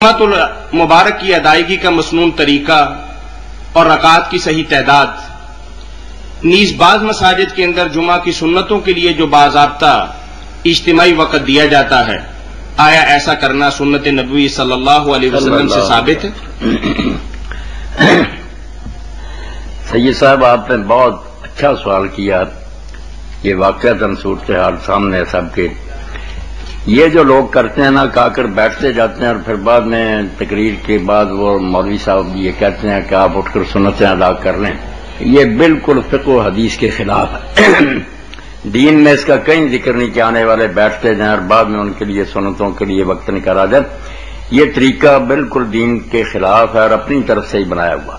جمعۃ المبارک کی ادائیگی کا مسنون طریقہ اور رکعات کی صحیح تعداد، نیز بعض مساجد کے اندر جمعہ کی سنتوں کے لیے جو باضابطہ اجتماعی وقت دیا جاتا ہے، آیا ایسا کرنا سنت نبوی صلی اللہ علیہ وسلم سے ثابت ہے؟ سید صاحب، آپ نے بہت اچھا سوال کیا. یہ واقعہ صورتحال سامنے ہے سب کے. یہ جو لوگ کرتے ہیں نا، کہا کر بیٹھتے جاتے ہیں اور پھر بعد میں تقریر کے بعد وہ مولوی صاحب یہ کہتے ہیں کہ آپ اٹھ کر سنتیں ادا کر لیں، یہ بالکل فقہ و حدیث کے خلاف ہے. دین میں اس کا کہیں ذکر نہیں کہ آنے والے بیٹھتے جائیں اور بعد میں ان کے لیے سنتوں کے لیے وقت نکالا جائے. یہ طریقہ بالکل دین کے خلاف ہے اور اپنی طرف سے ہی بنایا ہوا.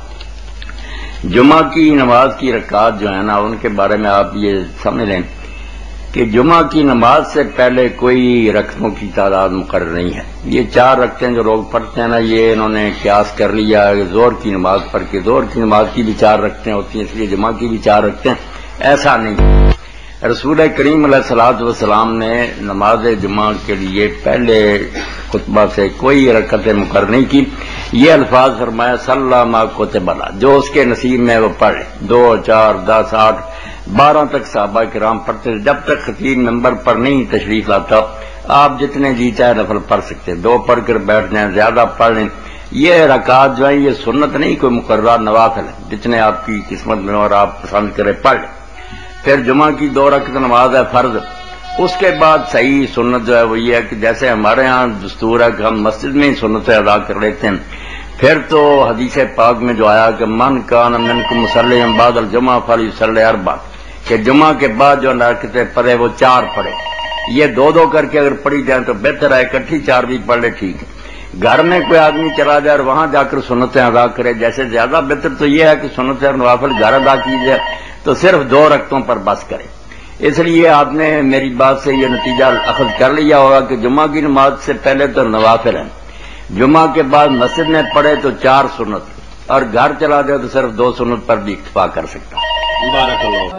جمعہ کی نماز کی رکعات جو ہے نا، ان کے بارے میں آپ یہ سمجھ لیں کہ جمعہ کی نماز سے پہلے کوئی رکعتوں کی تعداد مقرر نہیں ہے. یہ 4 رکعتیں جو لوگ پڑھتے ہیں نا، یہ انہوں نے قیاس کر لیا زور کی نماز پڑھ کے. زور کی نماز کی بھی 4 رکعتیں ہوتی ہیں، اس لیے جمعہ کی بھی 4 رکعتیں. ایسا نہیں. رسول کریم علیہ الصلوۃ والسلام نے نماز جمعہ کے لیے پہلے خطبہ سے کوئی رکعتیں مقرر نہیں کی. یہ الفاظ فرمایا صلی ما کتب له، جو اس کے نصیب میں وہ پڑھے. 2 4 10 8 12 تک صحابہ کرام پڑھتے تھے. جب تک خطیب ممبر پر نہیں تشریف لاتا، آپ جتنے جی چاہے نفل پڑھ سکتے. 2 پڑھ کر بیٹھ جائیں، زیادہ پڑھ لیں. یہ رکعات جو ہیں یہ سنت نہیں، کوئی مقررہ نوافل ہے، جتنے آپ کی قسمت میں اور آپ پسند کرے پڑھ لیں. پھر جمعہ کی 2 رکعت نماز ہے فرض. اس کے بعد صحیح سنت جو ہے وہ یہ ہے کہ جیسے ہمارے ہاں دستور ہے کہ ہم مسجد میں ہی سنتیں ادا کر لیتے ہیں. پھر تو حدیث پاک میں جو آیا کہ من کان منکم مصلی بعد الجمعہ فلیصلی 4، کہ جمعہ کے بعد جو رکعتیں پڑھے وہ 4 پڑھے. یہ 2 کر کے اگر پڑھی جائیں تو بہتر ہے، اکٹھی 4 بھی پڑھ لے ٹھیک ہے. گھر میں کوئی آدمی چلا جائے اور وہاں جا کر سنتیں ادا کرے، جیسے زیادہ بہتر تو یہ ہے کہ سنتیں اور نوافل گھر ادا کی جائے تو صرف 2 رکعتوں پر بس کرے. اس لیے آپ نے میری بات سے یہ نتیجہ اخذ کر لیا ہوگا کہ جمعہ کی نماز سے پہلے تو نوافل ہیں، جمعہ کے بعد مسجد میں پڑھے تو 4 سنت، اور گھر چلا جائے تو صرف 2 سنت پر بھی اکتفا کر سکتا. بارک اللہ.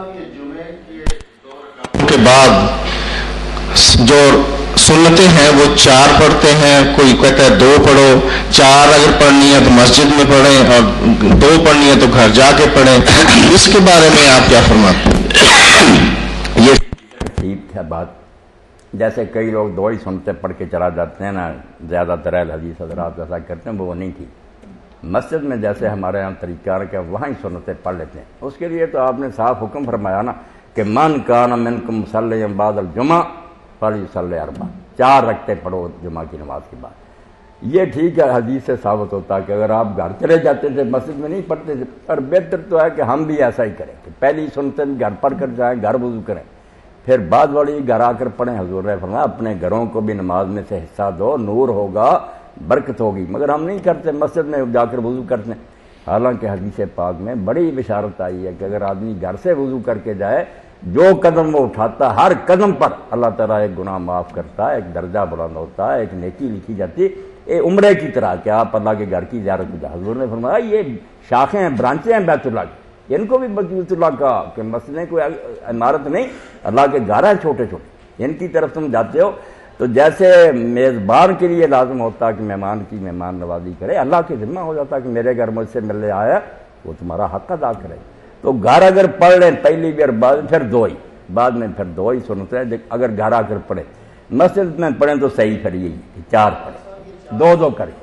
کے بعد جو سنتیں ہیں وہ 4 پڑھتے ہیں، کوئی کہتا ہے 2 پڑھو. 4 اگر پڑھنی ہے تو مسجد میں پڑھیں اور 2 پڑھنی ہے تو گھر جا کے پڑھیں. اس کے بارے میں آپ کیا فرماتے ہیں؟ یہ ٹھیک ہے بات. جیسے کئی لوگ 2 ہی سنتیں پڑھ کے چلا جاتے ہیں نا، زیادہ تر اہل حدیث حضرات ایسا کرتے ہیں، وہ نہیں ٹھیک. مسجد میں جیسے ہمارے یہاں طریقہ ہے کہ وہاں ہی سنتیں پڑھ لیتے ہیں. اس کے لیے تو آپ نے صاف حکم فرمایا نا کہ من کان منکم مصلی بعد الجمعہ فلیصلی 4، 4 رکعتیں پڑھو جمعہ کی نماز کے بعد. یہ ٹھیک ہے، حدیث سے ثابت ہوتا ہے کہ اگر آپ گھر چلے جاتے تھے مسجد میں نہیں پڑھتے تھے. اور بہتر تو ہے کہ ہم بھی ایسا ہی کریں کہ پہلی سنتیں گھر پڑھ کر جائیں، گھر وضو کریں، پھر بعد والی گھر آ کر پڑھیں. حضور نے فرمایا اپنے گھروں کو بھی نماز میں سے حصہ دو، نور ہوگا، برکت ہوگی. مگر ہم نہیں کرتے، مسجد میں جا کر وضو کرتے ہیں. حالانکہ حدیث پاک میں بڑی بشارت آئی ہے کہ اگر آدمی گھر سے وضو کر کے جائے، جو قدم وہ اٹھاتا ہر قدم پر اللہ تعالیٰ ایک گناہ معاف کرتا ہے، ایک درجہ بلند ہوتا ہے، ایک نیکی لکھی جاتی ہے. عمرے کی طرح کہ آپ اللہ کے گھر کی زیارت کی. حضور نے فرمایا یہ شاخیں ہیں، برانچیں ہیں بیت اللہ کی، ان کو بھی بیت اللہ کا کہ مسجدیں کوئی عمارت نہیں، اللہ کے گھر ہیں چھوٹے چھوٹے، ان کی طرف تم جاتے ہو. تو جیسے میزبان کے لیے لازم ہوتا ہے کہ مہمان کی مہمان نوازی کرے، اللہ کے ذمہ ہو جاتا ہے کہ میرے گھر مجھ سے ملنے آیا وہ تمہارا حق ادا کرے. تو گھر اگر پڑھ لیں پہلی بار، بعد پھر 2 ہی، بعد میں پھر 2 ہی سنتے ہیں. اگر گھر آ کر پڑھے، مسجد میں پڑھیں تو صحیح پھر یہی 4 پڑھیں، 2 کریں.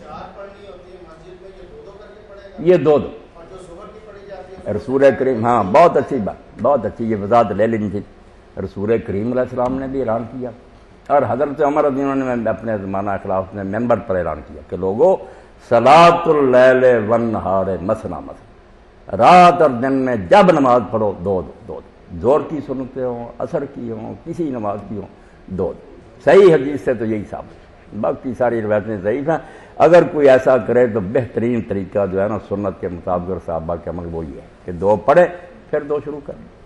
یہ 2 رسول کریم، ہاں بہت اچھی بات، بہت اچھی، یہ وضاحت لے لینی تھی. رسول کریم علیہ السلام نے بھی اعلان کیا، اور حضرت عمر رضی اللہ عنہ نے اپنے زمانہ خلافت میں ممبر پر اعلان کیا کہ لوگوں صلاۃ اللیل والنہار مثنی مثنی، رات اور دن میں جب نماز پڑھو 2 2، زور کی سنتیں ہوں، عصر کی ہوں، کسی نماز کی ہوں، 2 صحیح حدیث سے تو یہی ثابت. باقی ساری روایتیں ضعیف ہیں. اگر کوئی ایسا کرے تو بہترین طریقہ جو ہے نا سنت کے مطابق اور صحابہ کے عمل وہی ہے کہ 2 پڑھے پھر 2 شروع کریں.